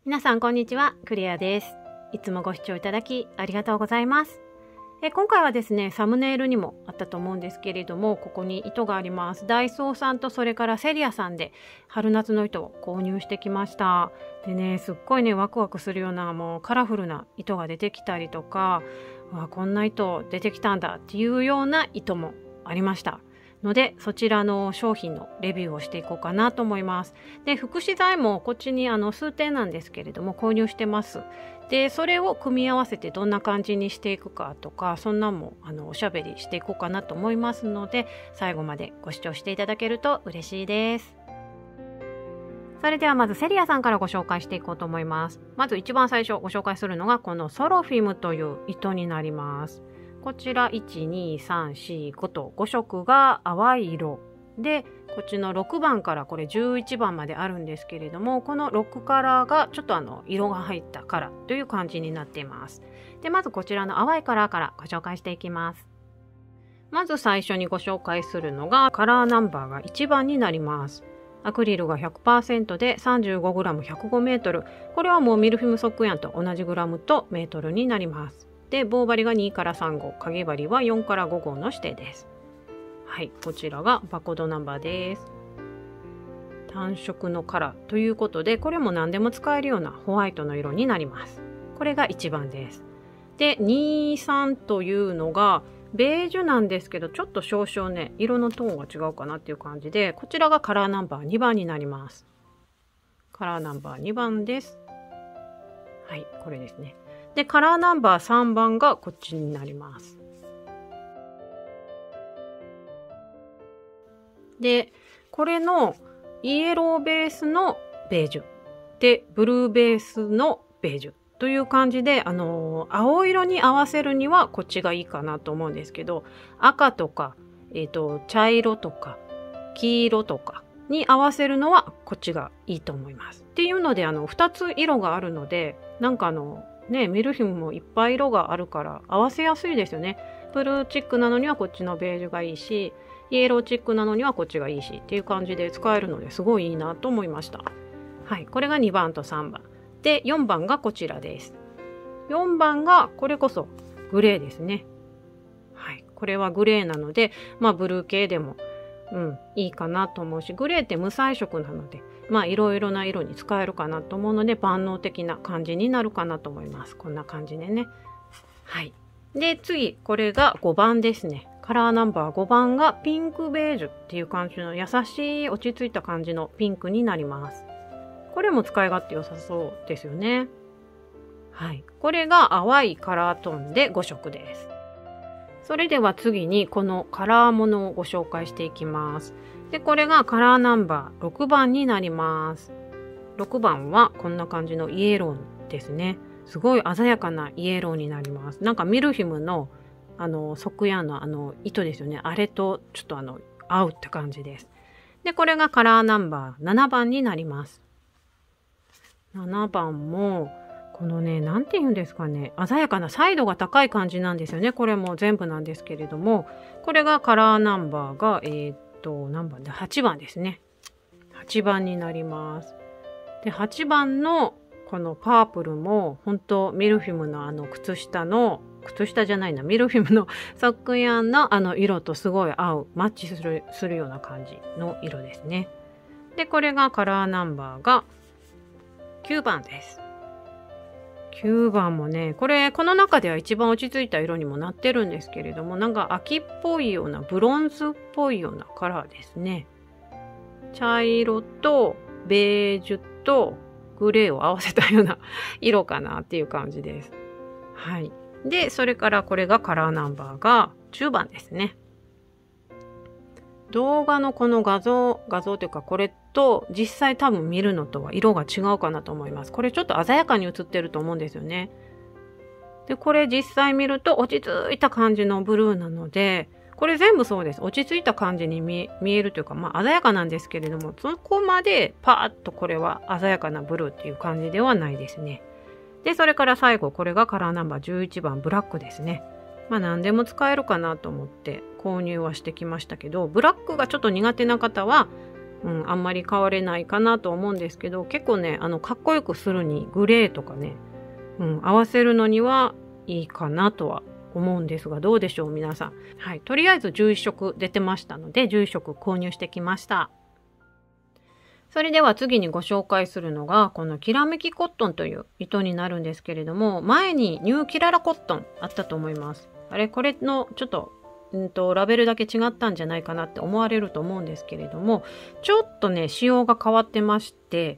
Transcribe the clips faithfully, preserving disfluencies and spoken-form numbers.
皆さんこんにちは、クレアです。いつもご視聴いただきありがとうございます。え今回はですね、サムネイルにもあったと思うんですけれども、ここに糸があります。ダイソーさんとそれからセリアさんで春夏の糸を購入してきました。でね、すっごいね、ワクワクするようなもうカラフルな糸が出てきたりとか、わこんな糸出てきたんだっていうような糸もありましたので、そちらの商品のレビューをしていこうかなと思います。で、副資材もこっちにあの数点なんですけれども購入してます。で、それを組み合わせてどんな感じにしていくかとか、そんなんもあのおしゃべりしていこうかなと思いますので、最後までご視聴していただけると嬉しいです。それではまずセリアさんからご紹介していこうと思います。まず一番最初ご紹介するのがこのソロフィムという糸になります。こちらいち、に、さん、よん、ごとご色が淡い色で、こっちのろくばんからこれじゅういちばんまであるんですけれども、このろくカラーがちょっとあの色が入ったカラーという感じになっています。で、まずこちらの淡いカラーからご紹介していきます。まず最初にご紹介するのがカラーナンバーがいちばんになります。アクリルが ひゃくパーセント で さんじゅうごグラムひゃくごメートル。これはもうミルフィムソックヤンと同じグラムとメートルになります。で、棒針がにからさん号、かぎ針はよんからご号の指定です。はい、こちらがバーコードナンバーです。単色のカラーということで、これも何でも使えるようなホワイトの色になります。これがいちばんです。で、に、さんというのがベージュなんですけど、ちょっと少々ね、色のトーンが違うかなっていう感じで、こちらがカラーナンバーにばんになります。カラーナンバーにばんです。はい、これですね。で、カラーナンバーさんばんがこっちになります。で、これのイエローベースのベージュで、ブルーベースのベージュという感じで、あのー、青色に合わせるにはこっちがいいかなと思うんですけど、赤とか、えっと、茶色とか黄色とかに合わせるのはこっちがいいと思います。っていうので、あのふたつ色があるので、なんかあのね、ミルフィムもいっぱい色があるから合わせやすいですよね。ブルーチックなのにはこっちのベージュがいいし、イエローチックなのにはこっちがいいしっていう感じで使えるのですごいいいなと思いました。はい、これがにばんとさんばんで、よんばんがこちらです。よんばんがこれこそグレーですね。はい、これはグレーなので、まあブルー系でもうんいいかなと思うし、グレーって無彩色なので、まあいろいろな色に使えるかなと思うので、万能的な感じになるかなと思います。こんな感じでね。はい。で、次、これがごばんですね。カラーナンバーごばんがピンクベージュっていう感じの優しい落ち着いた感じのピンクになります。これも使い勝手良さそうですよね。はい。これが淡いカラートーンでご色です。それでは次にこのカラーものをご紹介していきます。で、これがカラーナンバーろくばんになります。ろくばんはこんな感じのイエローですね。すごい鮮やかなイエローになります。なんかミルフィムのあのソックヤーンのあの糸ですよね。あれとちょっとあの合うって感じです。で、これがカラーナンバーななばんになります。ななばんもこのね、なんて言うんですかね、鮮やかな彩度が高い感じなんですよね。これも全部なんですけれども、これがカラーナンバーがえー、っと何番ではちばんですね。はちばんになります。で、はちばんのこのパープルも本当ミルフィムのあの靴下の靴下じゃないな、ミルフィムのソックヤンのあの色とすごい合う、マッチするするような感じの色ですね。で、これがカラーナンバーがきゅうばんです。きゅうばんもね、これこの中では一番落ち着いた色にもなってるんですけれども、なんか秋っぽいようなブロンズっぽいようなカラーですね。茶色とベージュとグレーを合わせたような色かなっていう感じです。はい。で、それからこれがカラーナンバーがじゅうばんですね。動画のこの画像、画像というかこれと実際多分見るのとは色が違うかなと思います。これちょっと鮮やかに映ってると思うんですよね。で、これ実際見ると落ち着いた感じのブルーなので、これ全部そうです。落ち着いた感じに 見, 見えるというか、まあ鮮やかなんですけれども、そこまでパーッとこれは鮮やかなブルーっていう感じではないですね。で、それから最後、これがカラーナンバーじゅういちばんブラックですね。まあ何でも使えるかなと思って購入はしてきましたけど、ブラックがちょっと苦手な方はうん、あんまり変われないかなと思うんですけど、結構ね、あの、かっこよくするにグレーとかね、うん、合わせるのにはいいかなとは思うんですが、どうでしょう皆さん。はい、とりあえずじゅういっしょく出てましたので、じゅういっしょく購入してきました。それでは次にご紹介するのが、このきらめきコットンという糸になるんですけれども、前にニューキララコットンあったと思います。あれ、これのちょっと、うんと、ラベルだけ違ったんじゃないかなって思われると思うんですけれども、ちょっとね、仕様が変わってまして、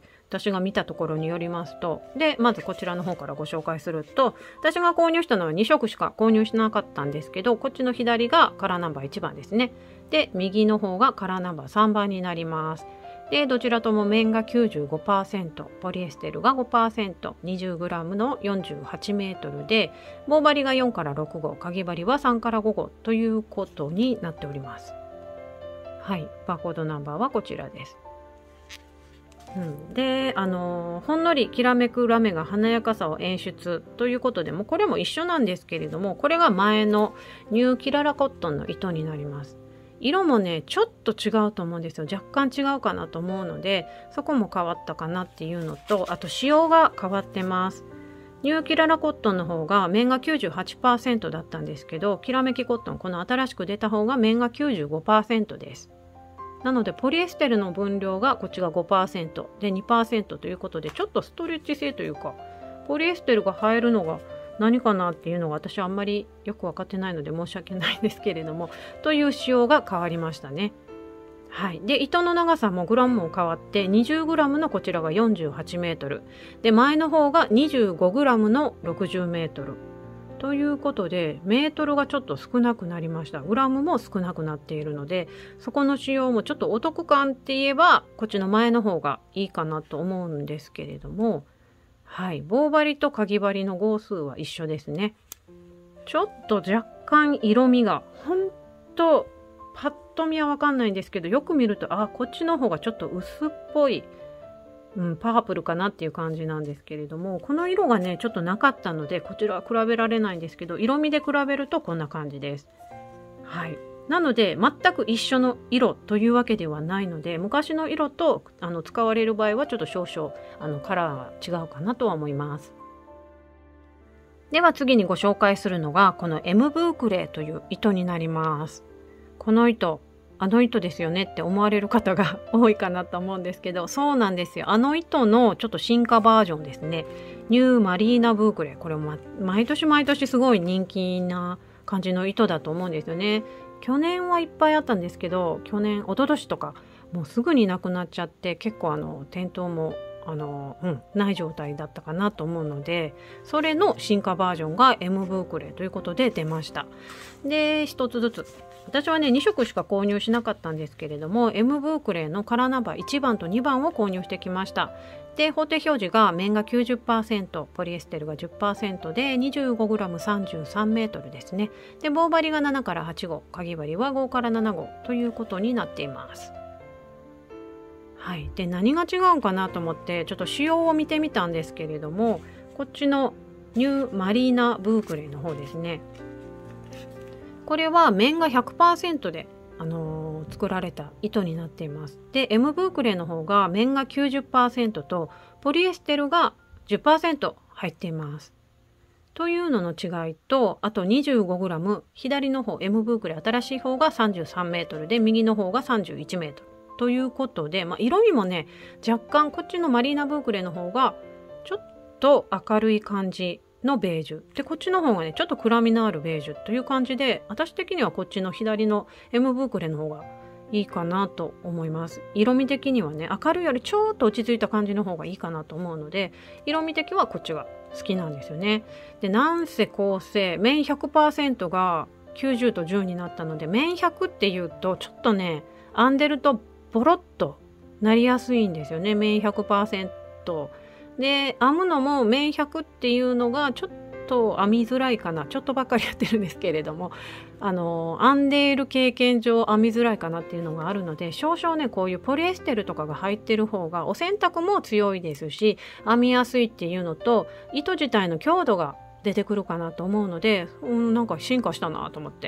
私が見たところによりますと、で、まずこちらの方からご紹介すると、私が購入したのはにしょくしか購入しなかったんですけど、こっちの左がカラーナンバーいちばんですね。で、右の方がカラーナンバーさんばんになります。で、どちらとも綿が きゅうじゅうごパーセント、ポリエステルが ごパーセント、にじゅうグラム のよんじゅうはちメートルで、棒針がよんからろくごう、かぎ針はさんからごごうということになっております。はい、バーコードナンバーはこちらです。うん、で、あのー、ほんのりきらめくラメが華やかさを演出ということで、もうこれも一緒なんですけれども、これが前のニューキララコットンの糸になります。色もねちょっと違うと思うんですよ。若干違うかなと思うので、そこも変わったかなっていうのと、あと仕様が変わってます。ニューキララコットンの方が綿が きゅうじゅうはちパーセント だったんですけど、きらめきコットン、この新しく出た方が綿が きゅうじゅうごパーセント です。なのでポリエステルの分量がこっちが ごパーセント で にパーセント ということで、ちょっとストレッチ性というか、ポリエステルが入るのが何かなっていうのが私はあんまりよく分かってないので申し訳ないんですけれども、という仕様が変わりましたね。はい、で糸の長さもグラムも変わって にじゅうグラム のこちらがよんじゅうはちメートルで、前の方が にじゅうごグラム のろくじゅうメートルということで、メートルがちょっと少なくなりました。グラムも少なくなっているので、そこの仕様もちょっとお得感って言えばこっちの前の方がいいかなと思うんですけれども、はい、棒針とかぎ針の号数は一緒ですね。ちょっと若干色味がほんとパッと見は分かんないんですけど、よく見るとあこっちの方がちょっと薄っぽい、うん、パープルかなっていう感じなんですけれども、この色がねちょっとなかったのでこちらは比べられないんですけど、色味で比べるとこんな感じです。はい、なので全く一緒の色というわけではないので、昔の色とあの使われる場合はちょっと少々あのカラーが違うかなとは思います。では次にご紹介するのがこの M ブークレーという糸になります。この糸あの糸ですよねって思われる方が多いかなと思うんですけど、そうなんですよ。あの糸のちょっと進化バージョンですね。ニューマリーナブークレー、これも毎年毎年すごい人気な感じの糸だと思うんですよね。去年はいっぱいあったんですけど、去年一昨年とかもうすぐになくなっちゃって、結構あの店頭もあの、うん、ない状態だったかなと思うので、それの進化バージョンが M ブークレーということで出ました。で一つずつ私はねにしょくしか購入しなかったんですけれども、 M ブークレーのカラーナンバーいちばんとにばんを購入してきました。で法定表示が綿が きゅうじゅっパーセント、ポリエステルが じゅっパーセント で にじゅうごグラムさんじゅうさんメートルですね。で棒針がななからはちごう、かぎ針はごからななごうということになっています。はい、で何が違うかなと思ってちょっと仕様を見てみたんですけれども、こっちのニューマリーナブークレーの方ですね。これは綿が ひゃくパーセント で、あのー、作られた糸になっています。で M ブークレーの方が綿が きゅうじゅっパーセント とポリエステルが じゅっパーセント 入っています。というのの違いと、あと にじゅうごグラム、 左の方 M ブークレー新しい方がさんじゅうさんメートルで、右の方がさんじゅういちメートルということで、まあ、色味もね若干こっちのマリーナブークレーの方がちょっと明るい感じのベージュで、こっちの方がねちょっと暗みのあるベージュという感じで、私的にはこっちの左の M ブークレーの方がいいかなと思います。色味的にはね明るいよりちょっと落ち着いた感じの方がいいかなと思うので、色味的はこっちが好きなんですよね。でなんせ構成綿 ひゃくパーセント がきゅうじゅうとじゅうになったので、綿ひゃくっていうとちょっとね編んでるとボロッとなりやすいんですよね。綿 ひゃくパーセント で編むのも綿ひゃくっていうのがちょっと編みづらいかな、ちょっとばっかりやってるんですけれども、あの編んでいる経験上編みづらいかなっていうのがあるので、少々ねこういうポリエステルとかが入ってる方がお洗濯も強いですし編みやすいっていうのと、糸自体の強度が出てくるかなと思うので、うん、なんか進化したなと思って、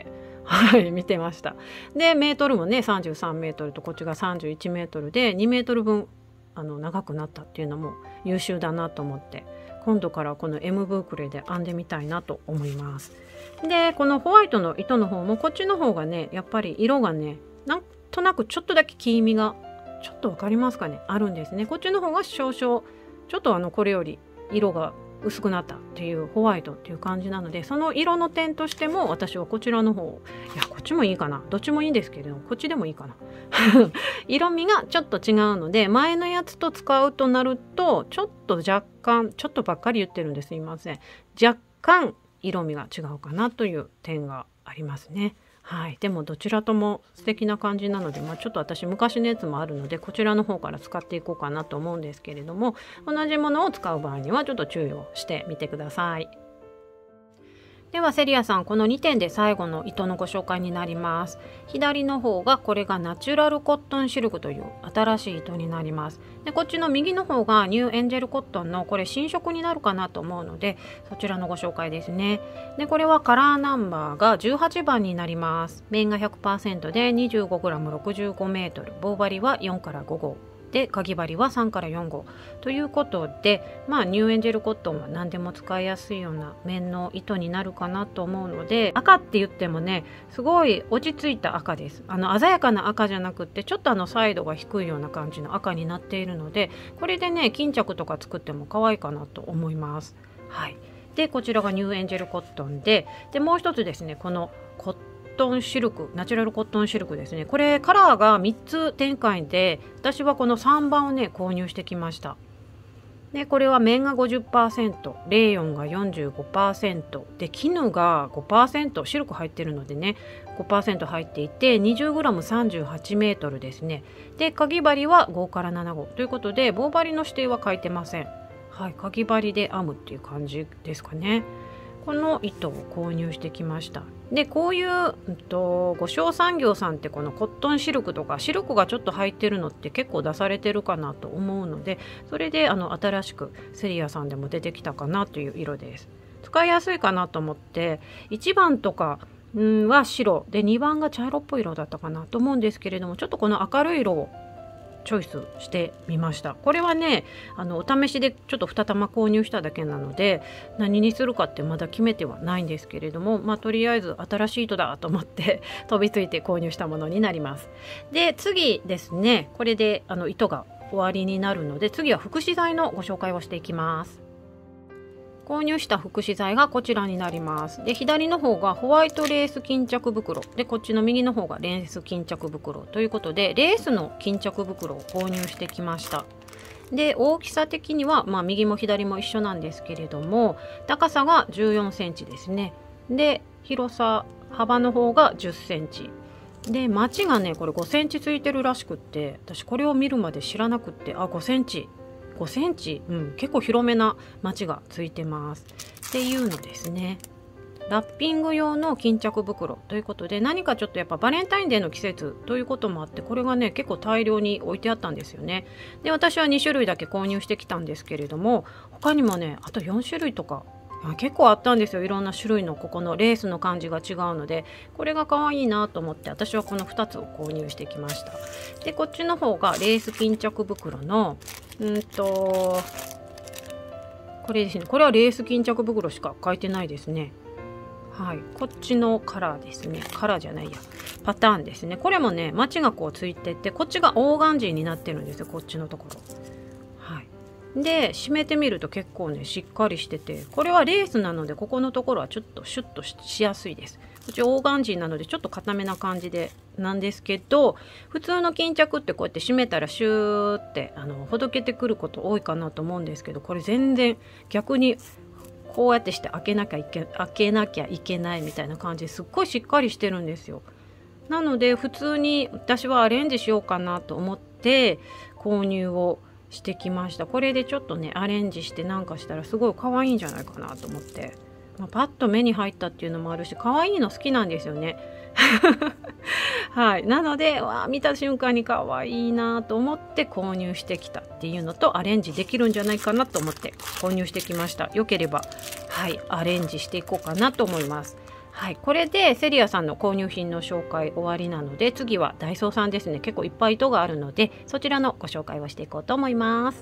はい、見てました。でメートルもねさんじゅうさんメートルとこっちがさんじゅういちメートルでにメートルぶんあの長くなったっていうのも優秀だなと思って、今度からこの エム ブークレで編んでみたいなと思います。でこのホワイトの糸の方もこっちの方がねやっぱり色がねなんとなくちょっとだけ黄身がちょっと分かりますかね、あるんですね。こっちの方が少々ちょっとあのこれより色が薄くなったっていうホワイトっていう感じなので、その色の点としても私はこちらの方、いやこっちもいいかな、どっちもいいんですけれどもこっちでもいいかな色味がちょっと違うので、前のやつと使うとなるとちょっと若干ちょっとばっかり言ってるんですいません、若干色味が違うかなという点がありますね。はい、でもどちらとも素敵な感じなので、まあ、ちょっと私昔のやつもあるのでこちらの方から使っていこうかなと思うんですけれども、同じものを使う場合にはちょっと注意をしてみてください。ではセリアさん、このにてんで最後の糸のご紹介になります。左の方がこれがナチュラルコットンシルクという新しい糸になります。でこっちの右の方がニューエンジェルコットンのこれ新色になるかなと思うので、そちらのご紹介ですね。でこれはカラーナンバーがじゅうはちばんになります。綿が ひゃくパーセント で にじゅうごグラムろくじゅうごメートル、棒針はよんからご号で、かぎ針はさんからよん号ということで、まあニューエンジェルコットンは何でも使いやすいような綿の糸になるかなと思うので、赤って言ってもねすごい落ち着いた赤です。あの鮮やかな赤じゃなくってちょっとあのサイドが低いような感じの赤になっているので、これでね巾着とか作っても可愛いかなと思います。はい、でこちらがニューエンジェルコットンで、でもう一つですね、このコットンコットンシルク、ナチュラルコットンシルクですね。これカラーがみっつ展開で、私はこのさんばんをね購入してきました。でこれは綿が ごじゅっパーセント、レーヨンが よんじゅうごパーセント で、絹が ごパーセント、シルク入ってるのでね ごパーセント 入っていて にじゅうグラムさんじゅうはちメートルですね。でかぎ針はごからなな号ということで、棒針の指定は書いてません。はい、かぎ針で編むっていう感じですかね。この糸を購入してきました。でこういう、うん、と五商産業さんってこのコットンシルクとかシルクがちょっと入ってるのって結構出されてるかなと思うので、それであの新しくセリアさんでも出てきたかなという色です。使いやすいかなと思って、いちばんとかんは白でにばんが茶色っぽい色だったかなと思うんですけれども、ちょっとこの明るい色をチョイスしてみました。これはねあのお試しでちょっとに玉購入しただけなので何にするかってまだ決めてはないんですけれども、まあとりあえず新しい糸だと思って飛びついて購入したものになります。で次ですね、これであの糸が終わりになるので、次は副資材のご紹介をしていきます。購入した副資材がこちらになります。で左の方がホワイトレース巾着袋で、こっちの右の方がレース巾着袋ということで、レースの巾着袋を購入してきました。で大きさ的には、まあ、右も左も一緒なんですけれども、高さがじゅうよんセンチですね。で広さ幅の方がじゅっセンチで、マチがねこれごセンチついてるらしくって、私これを見るまで知らなくって、あごセンチごセンチ、うん、結構広めなマチがついてますっていうのですね。ラッピング用の巾着袋ということで、何かちょっとやっぱバレンタインデーの季節ということもあって、これがね結構大量に置いてあったんですよね。で私はにしゅるいだけ購入してきたんですけれども、他にもねあとよんしゅるいとか結構あったんですよ。いろんな種類のここのレースの感じが違うので、これが可愛いなと思って私はこのふたつを購入してきました。でこっちの方がレース巾着袋のうんとこれですね。これはレース巾着袋しか書いてないですね。はい、こっちのカラーですね。カラーじゃないやパターンですね。これもねマチがこうついてて、こっちがオーガンジーになってるんですよ、こっちのところ。はい、で締めてみると結構ねしっかりしてて、これはレースなのでここのところはちょっとシュッと し, しやすいです。こっちオーガンジーなのでちょっと固めな感じでなんですけど、普通の巾着ってこうやって締めたらシューってあのほどけてくること多いかなと思うんですけど、これ全然逆にこうやってして開けなきゃいけ開けなきゃいけないみたいな感じですっごいしっかりしてるんですよ。なので普通に私はアレンジしようかなと思って購入をしてきました。これでちょっとねアレンジしてなんかしたらすごい可愛いんじゃないかなと思って、まあ、パッと目に入ったっていうのもあるし、可愛いの好きなんですよねはい、なのでわ見た瞬間に可愛いなと思って購入してきたっていうのと、アレンジできるんじゃないかなと思って購入してきました。よければはいアレンジしていこうかなと思います。 はい、これでセリアさんの購入品の紹介終わりなので、次はダイソーさんですね。結構いっぱい糸があるので、そちらのご紹介をしていこうと思います。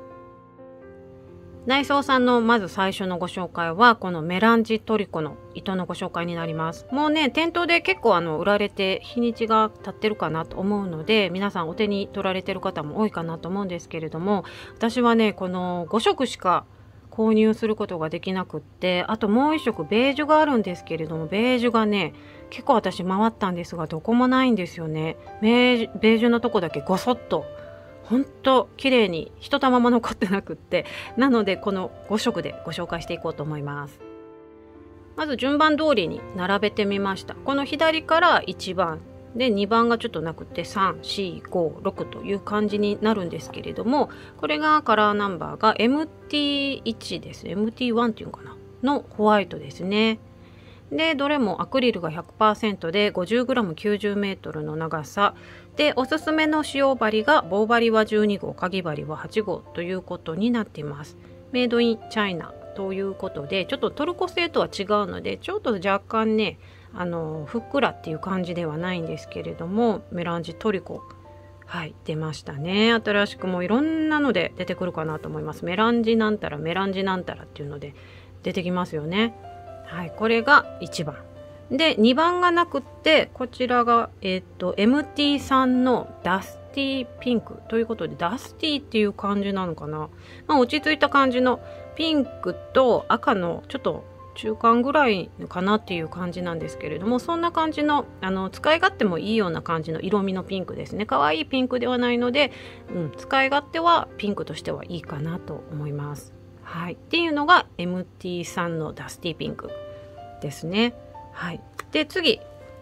ダイソーさんのまず最初のご紹介はこのメランジトリコの糸のご紹介になります。もうね、店頭で結構あの売られて日にちが経ってるかなと思うので、皆さんお手に取られてる方も多いかなと思うんですけれども、私はねこのご色しか購入することができなくって、あともう一色ベージュがあるんですけれども、ベージュがね結構私回ったんですがどこもないんですよね。ベージュ、ベージュのとこだけごそっとほんと綺麗に一玉も残ってなくって、なのでこのご色でご紹介していこうと思います。まず順番通りに並べてみました。この左からいちばんでにばんがちょっとなくてさん、よん、ご、ろくという感じになるんですけれども、これがカラーナンバーが エムティーワン です。エムティーワン っていうのかなのホワイトですね。でどれもアクリルが ひゃくパーセント で ごじゅうグラムきゅうじゅうメートルの長さで、おすすめの使用針が棒針はじゅうにごう、かぎ針ははちごうということになっています。メイドインチャイナということで、ちょっとトルコ製とは違うのでちょっと若干ねあのふっくらっていう感じではないんですけれども、メランジトリコ、はい出ましたね。新しくもいろんなので出てくるかなと思います。メランジなんたらメランジなんたらっていうので出てきますよね。はい、これがいちばんで、にばんがなくって、こちらが、えー、と エムティー さんのダスティーピンクということで、ダスティーっていう感じなのかな、まあ、落ち着いた感じのピンクと赤のちょっと中間ぐらいかなっていう感じなんですけれども、そんな感じの、あの使い勝手もいいような感じの色味のピンクですね。可愛いピンクではないので、うん、使い勝手はピンクとしてはいいかなと思います。はい、っていうのが エムティー さんのダスティーピンクですね。はい、で次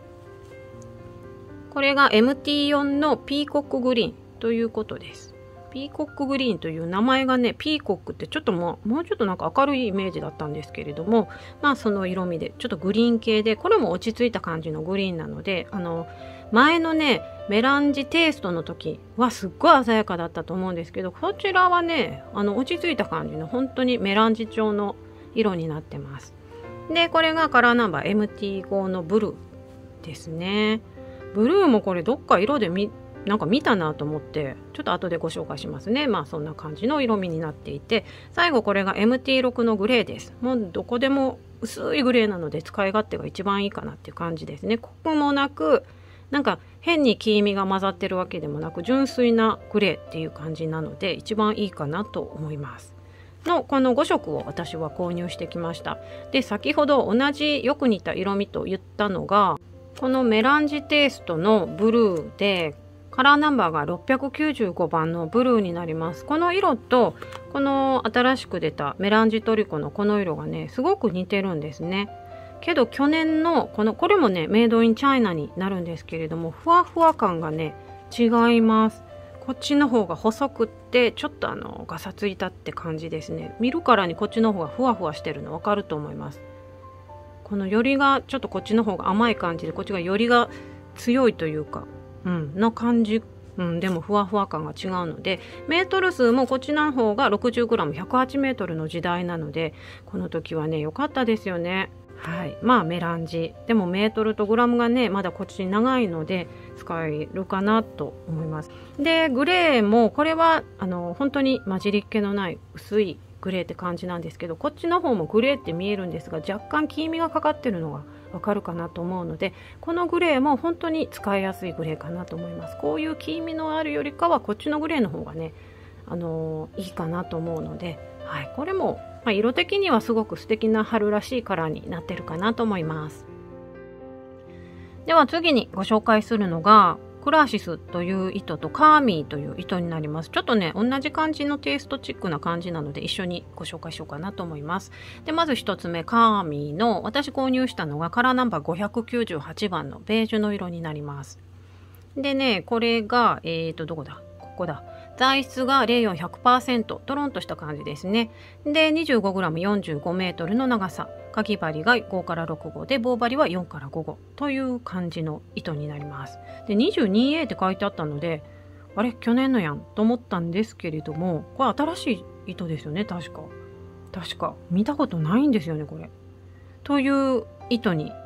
これが エムティーよん のピーコックグリーンということです。ピーコックグリーンという名前がね、ピーコックってちょっともう、もうちょっとなんか明るいイメージだったんですけれども、まあその色味でちょっとグリーン系で、これも落ち着いた感じのグリーンなので、あの前のねメランジテイストの時はすっごい鮮やかだったと思うんですけど、こちらはねあの落ち着いた感じの本当にメランジ調の色になってます。でこれがカラーナンバー エムティーご のブルーですね。ブルーもこれどっか色で見なんか見たなと思って、ちょっと後でご紹介しますね。まあそんな感じの色味になっていて、最後これが エムティーろく のグレーです。もうどこでも薄いグレーなので使い勝手が一番いいかなっていう感じですね。コクもなく、なんか変に黄身が混ざってるわけでもなく、純粋なグレーっていう感じなので一番いいかなと思いますのこのご色を私は購入してきました。で先ほど同じよく似た色味と言ったのがこのメランジテイストのブルーで、カラーナンバーがろっぴゃくきゅうじゅうごばんのブルーになります。この色とこの新しく出たメランジトリコのこの色がねすごく似てるんですね。けど去年のこのこれもねメイドインチャイナになるんですけれども、ふわふわ感がね違います。こっちの方が細くってちょっとあのガサついたって感じですね。見るからにこっちの方がふわふわしてるの分かると思います。このよりがちょっとこっちの方が甘い感じで、こっちがよりが強いというか、うん、の感じ、うん、でもふわふわ感が違うので、メートル数もこっちの方が ろくじゅうグラムひゃくはちメートルの時代なので、この時はね良かったですよね。はい、まあメランジでもメートルとグラムがねまだこっち長いので使えるかなと思います。でグレーもこれはあの本当に混じりっ気のない薄いグレーって感じなんですけど、こっちの方もグレーって見えるんですが若干黄身がかかってるのがわかるかなと思うので、このグレーも本当に使いやすいグレーかなと思います。こういう黄身のあるよりかはこっちのグレーの方がねあのいいかなと思うので、はい、これもまあ、色的にはすごく素敵な春らしいカラーになってるかなと思います。では次にご紹介するのがクラシスという糸とカーミーという糸になります。ちょっとね同じ感じのテイストチックな感じなので一緒にご紹介しようかなと思います。でまず一つ目、カーミーの私購入したのがカラーナンバーごひゃくきゅうじゅうはちばんのベージュの色になります。でねこれがえーとどこだここだ材質が ゼロよんひゃくパーセント トロンとした感じですね。で にじゅうごグラムよんじゅうごメートルの長さ、かぎ針がごからろくごうで棒針はよんからごごうという感じの糸になります。で にじゅうにエー って書いてあったので、あれ去年のやんと思ったんですけれども、これ新しい糸ですよね。確か確か見たことないんですよねこれ。という糸に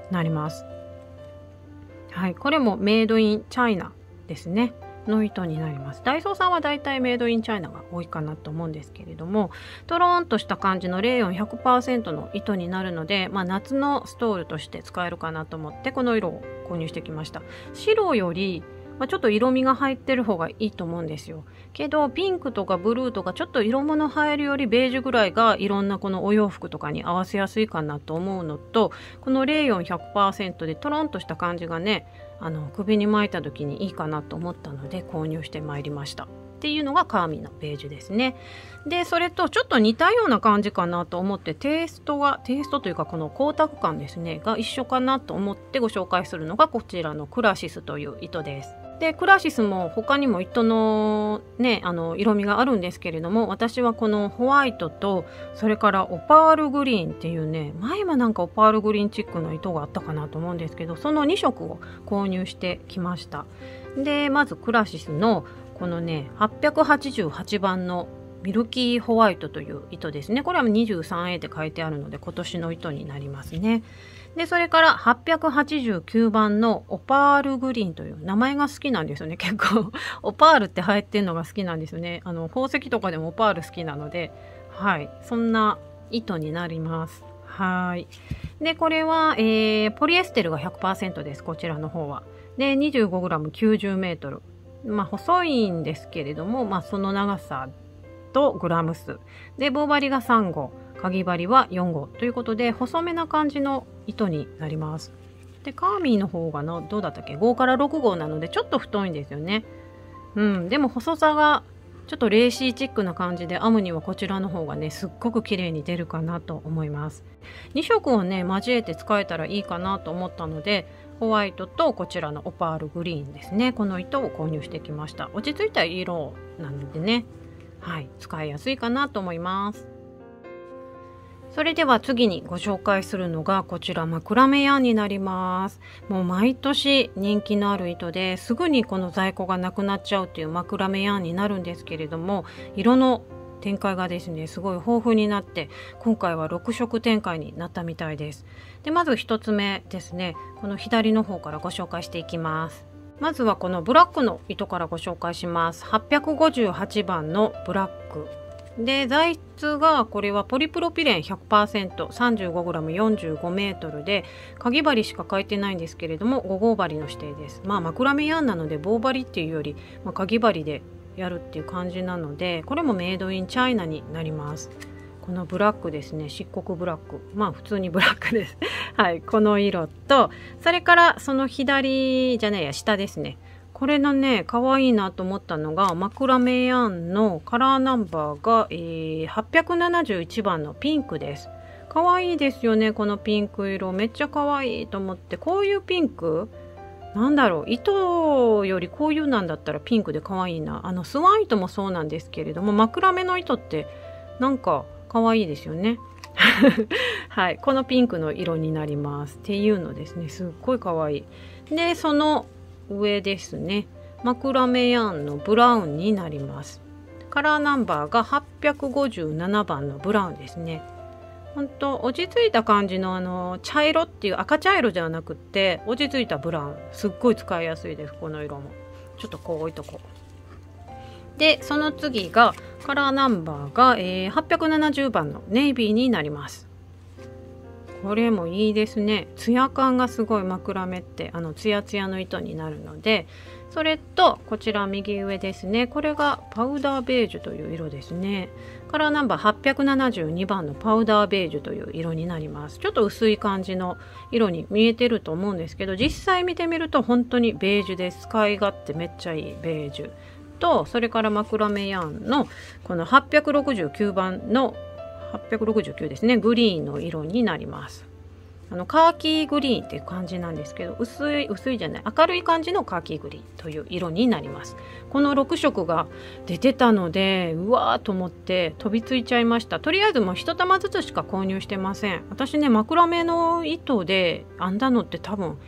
なります。はい、これもメイドインチャイナですねの糸になります。ダイソーさんはだいたいメイドインチャイナが多いかなと思うんですけれども、トローンとした感じのレーヨン ひゃくパーセント の糸になるので、まあ、夏のストールとして使えるかなと思ってこの色を購入してきました。白より、まあ、ちょっと色味が入ってる方がいいと思うんですよ。けどピンクとかブルーとかちょっと色物入るよりベージュぐらいがいろんなこのお洋服とかに合わせやすいかなと思うのと、このレーヨン ひゃくパーセント でトロンとした感じがね、あの首に巻いた時にいいかなと思ったので購入してまいりましたっていうのがカーミーのベージュですね。でそれとちょっと似たような感じかなと思って、テイストがテイストというかこの光沢感ですねが一緒かなと思ってご紹介するのがこちらのクラシスという糸です。でクラシスも他にも糸のねあの色味があるんですけれども、私はこのホワイトとそれからオパールグリーンっていうね、前はなんかオパールグリーンチックの糸があったかなと思うんですけど、そのに色を購入してきました。でまずクラシスのこのねはっぴゃくはちじゅうはちばんのミルキーホワイトという糸ですね。これは にじゅうさんエー って書いてあるので今年の糸になりますね。でそれからはっぴゃくはちじゅうきゅうばんのオパールグリーンという名前が好きなんですよね。結構オパールって入ってるのが好きなんですよね。あの宝石とかでもオパール好きなので、はいそんな糸になります。はいでこれは、えー、ポリエステルが ひゃくパーセント です。こちらの方はで にじゅうごグラムきゅうじゅうメートル、まあ細いんですけれども、まあ、その長さとグラム数で棒針がさん号、かぎ針はよん号ということで細めな感じの糸になります。でカーミーの方がのどうだったっけ、ごからろく号なのでちょっと太いんですよね。うんでも細さがちょっとレーシーチックな感じで編むにはこちらの方がねすっごく綺麗に出るかなと思います。に色をね交えて使えたらいいかなと思ったので、ホワイトとこちらのオパールグリーンですね、この糸を購入してきました。落ち着いた色なのでね、はい使いやすいかなと思います。それでは次にご紹介するのがこちらマクラメヤンになります。もう毎年人気のある糸ですぐにこの在庫がなくなっちゃうっていうマクラメヤンになるんですけれども、色の展開がですねすごい豊富になって今回はろく色展開になったみたいです。でまずひとつめですね、この左の方からご紹介していきます。まずはこのブラックの糸からご紹介します。はっぴゃくごじゅうはちばんのブラックで材質がこれはポリプロピレン ひゃくパーセント さんじゅうごグラムよんじゅうごメートルでかぎ針しか書いてないんですけれどもご号針の指定です。まあマクラメヤンなので棒針っていうより、まあ、かぎ針でやるっていう感じなので、これもメイドインチャイナになります。このブラックですね、漆黒ブラック、まあ普通にブラックですはいこの色と、それからその左じゃないや下ですね、これのね可愛いなと思ったのがマクラメヤンのカラーナンバーが、えー、はっぴゃくななじゅういちばんのピンクです。可愛いですよね、このピンク色めっちゃ可愛いと思って、こういうピンクなんだろう、糸よりこういうなんだったらピンクで可愛いな。あのスワン糸もそうなんですけれども、マクラメの糸ってなんか可愛いですよねはいこのピンクの色になりますっていうのですね、すっごい可愛い。でその上ですね、マクラメヤンのブラウンになります。カラーナンバーがはっぴゃくごじゅうななばんのブラウンですね。ほんと落ち着いた感じのあの茶色っていう赤茶色じゃなくって落ち着いたブラウン、すっごい使いやすいです。この色もちょっとこう置いとこう。でその次がカラーナンバーが、えー、はっぴゃくななじゅうばんのネイビーになります。これもいいですね、ツヤ感がすごい。マクラメってあのツヤツヤの糸になるので、それとこちら右上ですね、これがパウダーベージュという色ですね。カラーナンバーはっぴゃくななじゅうにばんのパウダーベージュという色になります。ちょっと薄い感じの色に見えてると思うんですけど、実際見てみると本当にベージュです。使い勝手めっちゃいいベージュと、それからマクラメヤンのこのはっぴゃくろくじゅうきゅうばんのはっぴゃくろくじゅうきゅうですね、グリーンの色になります。あのカーキーグリーンっていう感じなんですけど、薄い薄いじゃない明るい感じのカーキーグリーンという色になります。このろく色が出てたのでうわーと思って飛びついちゃいました。とりあえずもう一玉ずつしか購入してません。私ねマクラメの糸で編んだのって多分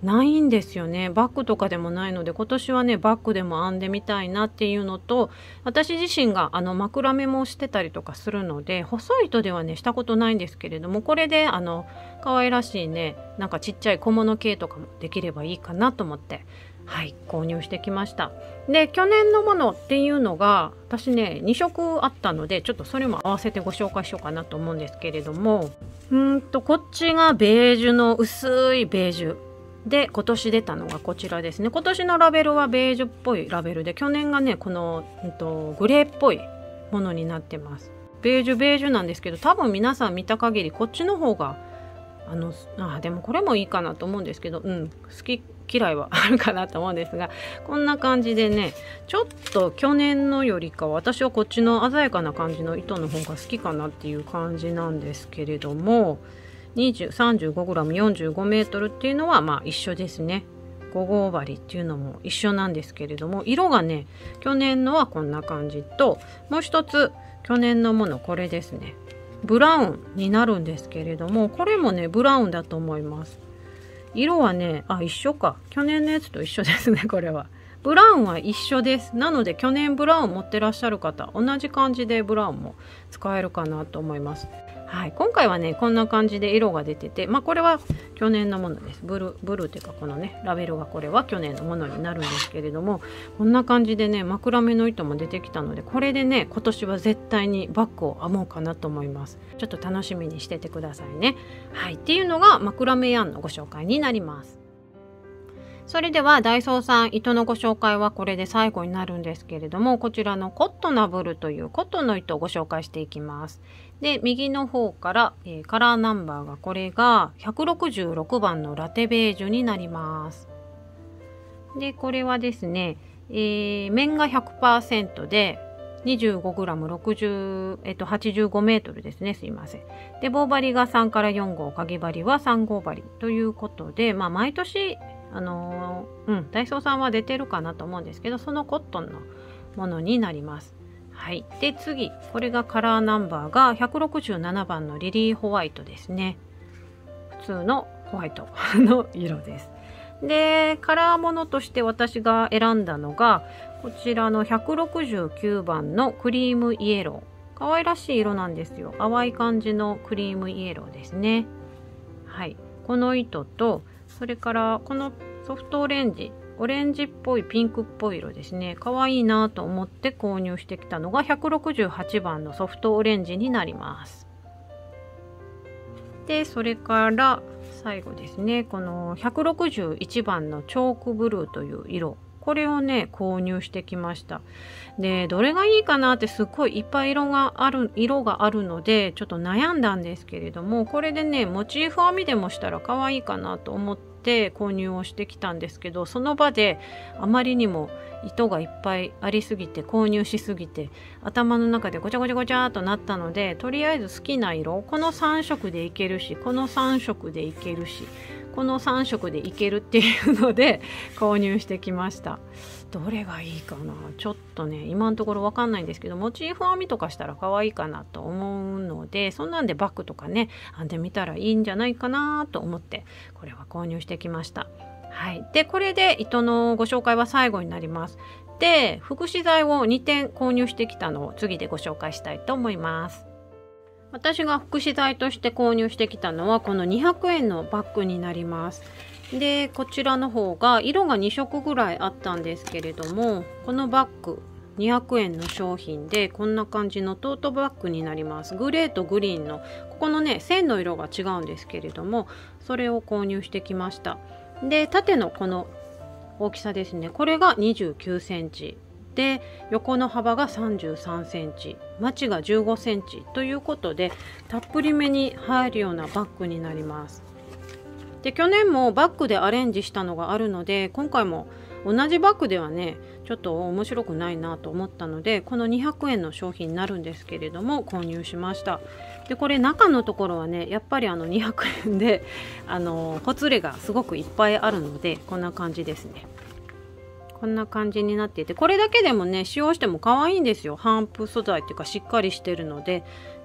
ないんですよね。バッグとかでもないので、今年はねバッグでも編んでみたいなっていうのと、私自身があの枕目もしてたりとかするので、細い糸ではねしたことないんですけれども、これであの可愛らしいねなんかちっちゃい小物系とかもできればいいかなと思って、はい購入してきました。で去年のものっていうのが私ねに色あったので、ちょっとそれも合わせてご紹介しようかなと思うんですけれども、うーんとこっちがベージュの薄いベージュで、今年出たのがこちらですね。今年のラベルはベージュっぽいラベルで、去年がねこの、うん、とグレーっぽいものになってます。ベージュベージュなんですけど、多分皆さん見た限りこっちの方があのあでもこれもいいかなと思うんですけど、うん好き嫌いはあるかなと思うんですが、こんな感じでね、ちょっと去年のよりか私はこっちの鮮やかな感じの糸の方が好きかなっていう感じなんですけれども、さんじゅうごグラム よんじゅうごメートルっていうのはまあ一緒ですね。ご号針っていうのも一緒なんですけれども、色がね去年のはこんな感じと、もう一つ去年のものこれですね、ブラウンになるんですけれども、これもねブラウンだと思います。色はねあ一緒か、去年のやつと一緒ですね。これはブラウンは一緒です。なので去年ブラウン持ってらっしゃる方、同じ感じでブラウンも使えるかなと思います。はい、今回はねこんな感じで色が出てて、まあこれは去年のものです。ブルーブルーっていうかこのねラベルがこれは去年のものになるんですけれども、こんな感じでね枕目の糸も出てきたので、これでね今年は絶対にバッグを編もうかなと思います。ちょっと楽しみにしててくださいね。はい、っていうのが枕目ヤンのご紹介になります。それではダイソーさん糸のご紹介はこれで最後になるんですけれども、こちらのコットナブルというコットンの糸をご紹介していきます。で右の方から、えー、カラーナンバーがこれがひゃくろくじゅうろくばんのラテベージュになります。でこれはですね、えー、面が ひゃくパーセント で にじゅうごグラムろくじゅう、えっと、はちじゅうごメートルですね。すいません。で棒針がさんからよん号、かぎ針はさん号針ということで、まあ毎年あのー、うんダイソーさんは出てるかなと思うんですけど、そのコットンのものになります。はい、で次これがカラーナンバーがひゃくろくじゅうななばんのリリーホワイトですね。普通のホワイトの色です。でカラーものとして私が選んだのがこちらのひゃくろくじゅうきゅうばんのクリームイエロー。可愛らしい色なんですよ。淡い感じのクリームイエローですね。はい、この糸と、それからこのソフトオレンジ、オレンジっぽいピンクっぽい色ですね。可愛いなと思って購入してきたのがひゃくろくじゅうはちばんのソフトオレンジになります。でそれから最後ですね、このひゃくろくじゅういちばんのチョークブルーという色、これをね購入してきました。でどれがいいかなってすっごいいっぱい色がある色があるのでちょっと悩んだんですけれども、これでねモチーフ編みでもしたら可愛いかなと思って購入をしてきたんですけど、その場であまりにも糸がいっぱいありすぎて購入しすぎて頭の中でごちゃごちゃごちゃっとなったので、とりあえず好きな色このさん色でいけるし、このさん色でいけるし、このさん色でいけるっていうので購入してきました。どれがいいかな、ちょっとね今のところわかんないんですけど、モチーフ編みとかしたら可愛いかなと思うので、そんなんでバッグとかね編んでみたらいいんじゃないかなと思ってこれは購入してきました。はい、でこれで糸のご紹介は最後になります。で副資材をにてん購入してきたのを次でご紹介したいと思います。私が副資材として購入してきたのはこのにひゃくえんのバッグになります。でこちらの方が色がに色ぐらいあったんですけれども、このバッグにひゃくえんの商品でこんな感じのトートバッグになります。グレーとグリーンのここのね線の色が違うんですけれども、それを購入してきました。で縦のこの大きさですね、これがにじゅうきゅうセンチで横の幅がさんじゅうさんセンチ、まちがじゅうごセンチということでたっぷりめに入るようなバッグになります。で去年もバッグでアレンジしたのがあるので、今回も同じバッグではねちょっと面白くないなと思ったので、このにひゃくえんの商品になるんですけれども購入しました。でこれ中のところはねやっぱりあのにひゃくえんであのほつれがすごくいっぱいあるのでこんな感じですね。こんな感じになっていて、これだけでもね使用しても可愛いんですよ。帆布素材っていうかしっかりしてるので。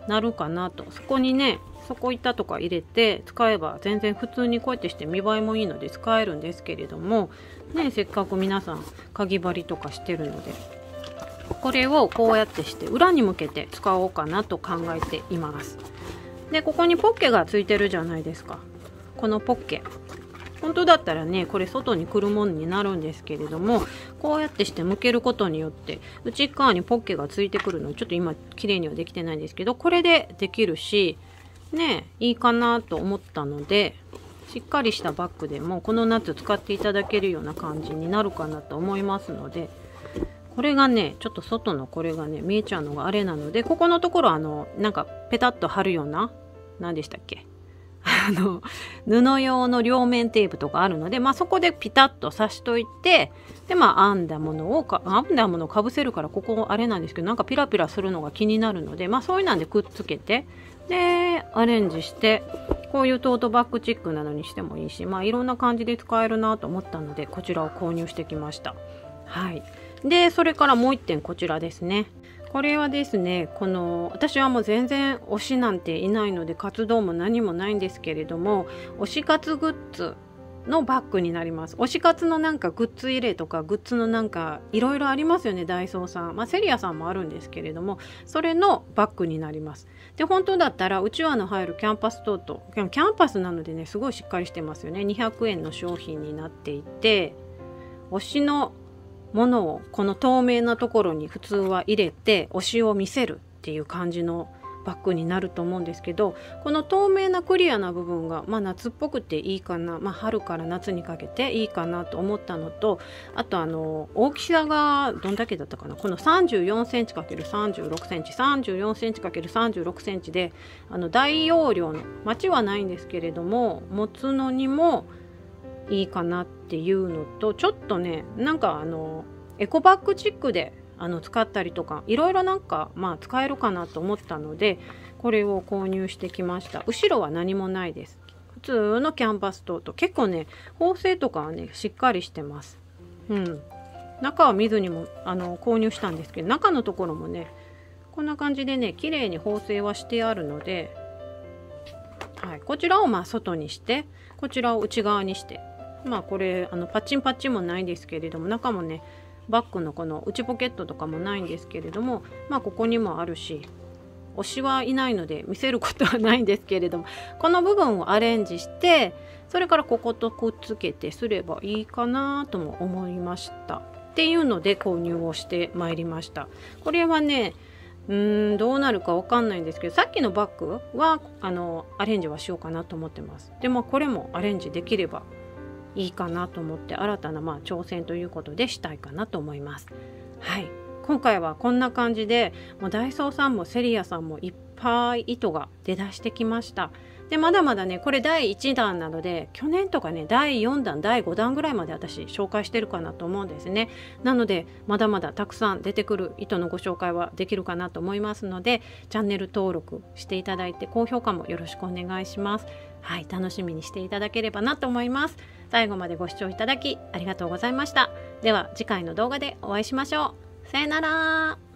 なるかなと。そこにね底板とか入れて使えば全然普通にこうやってして見栄えもいいので使えるんですけれどもね、せっかく皆さんかぎ針とかしてるのでこれをこうやってして裏に向けて使おうかなと考えています。でここにポッケがついてるじゃないですか。このポッケ本当だったらねこれ外に来るものになるんですけれども、こうやってして向けることによって内側にポッケがついてくるのちょっと今綺麗にはできてないんですけど、これでできるしねいいかなと思ったので、しっかりしたバッグでもこの夏使っていただけるような感じになるかなと思いますので、これがねちょっと外のこれがね見えちゃうのがあれなので、ここのところあのなんかペタッと貼るような何でしたっけあの布用の両面テープとかあるので、まあ、そこでピタッと刺しといて、でまあ編んだものをか編んだものをかぶせるからここあれなんですけど、なんかピラピラするのが気になるので、まあそういうなんでくっつけてでアレンジして、こういうトートバッグチックなのにしてもいいし、まあいろんな感じで使えるなと思ったのでこちらを購入してきました。はい。でそれからもう一点こちらですね。これはですね、この私はもう全然推しなんていないので活動も何もないんですけれども、推し活グッズのバッグになります。推し活のなんかグッズ入れとかグッズのなんかいろいろありますよね、ダイソーさん、まあ、セリアさんもあるんですけれども、それのバッグになります。で本当だったらうちわの入るキャンパストート、キャンパスなのでねすごいしっかりしてますよね。にひゃくえんの商品になっていて、推しのものをこの透明なところに普通は入れて推しを見せるっていう感じのバッグになると思うんですけど、この透明なクリアな部分が、まあ、夏っぽくていいかな、まあ、春から夏にかけていいかなと思ったのと、あとあの大きさがどんだけだったかな、この さんじゅうよんセンチかけるさんじゅうろくセンチ さんじゅうよんセンチかけるさんじゅうろくセンチで、あの大容量の待ちはないんですけれども持つのにもいいかなっていうのと、ちょっとねなんかあのエコバッグチックであの使ったりとかいろいろなんかまあ使えるかなと思ったのでこれを購入してきました。後ろは何もないです。普通のキャンバストート、結構ね縫製とかはねしっかりしてます。うん、中は見ずにもあの購入したんですけど、中のところもねこんな感じでね綺麗に縫製はしてあるので、はい、こちらをまあ外にしてこちらを内側にして、まあこれあのパッチンパッチンもないんですけれども、中もねバッグのこの内ポケットとかもないんですけれども、まあここにもあるし、推しはいないので見せることはないんですけれども、この部分をアレンジしてそれからこことくっつけてすればいいかなとも思いましたっていうので購入をしてまいりました。これはねうーんどうなるかわかんないんですけど、さっきのバッグはあのアレンジはしようかなと思ってます。でもこれもアレンジできればいいかなと思って新たなまあ挑戦ということでしたいかなと思います。はい、今回はこんな感じでもうダイソーさんもセリアさんもいっぱい糸が出だしてきました。でまだまだねこれだいいちだんなので去年とかねだいよんだんだいごだんぐらいまで私紹介してるかなと思うんですね。なのでまだまだたくさん出てくる糸のご紹介はできるかなと思いますので、チャンネル登録していただいて高評価もよろしくお願いします。はい、楽しみにしていただければなと思います。最後までご視聴いただきありがとうございました。では次回の動画でお会いしましょう。さよなら。